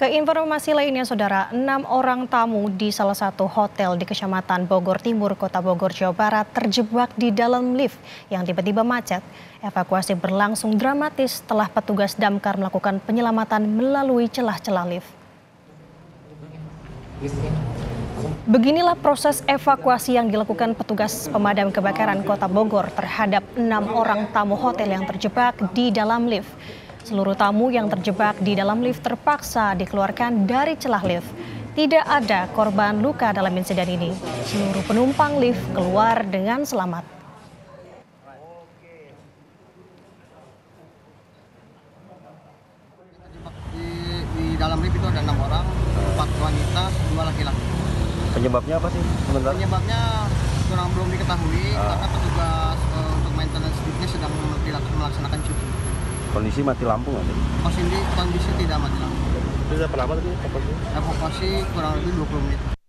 Keinformasi lainnya, Saudara, 6 orang tamu di salah satu hotel di Kecamatan Bogor Timur, Kota Bogor, Jawa Barat terjebak di dalam lift yang tiba-tiba macet. Evakuasi berlangsung dramatis setelah petugas damkar melakukan penyelamatan melalui celah-celah lift. Beginilah proses evakuasi yang dilakukan petugas pemadam kebakaran Kota Bogor terhadap 6 orang tamu hotel yang terjebak di dalam lift. Seluruh tamu yang terjebak di dalam lift terpaksa dikeluarkan dari celah lift. Tidak ada korban luka dalam insiden ini. Seluruh penumpang lift keluar dengan selamat. Di dalam lift itu ada 6 orang, 4 wanita, 2 laki-laki. Penyebabnya apa sih sebenarnya? Penyebabnya belum diketahui karena petugas untuk maintenance liftnya sedang melaksanakan cuti. Kondisi mati lampu nggak sih? Kondisi tidak mati lampu. Sudah berapa lama tadi evakuasi? Evakuasi kurang lebih 20 menit.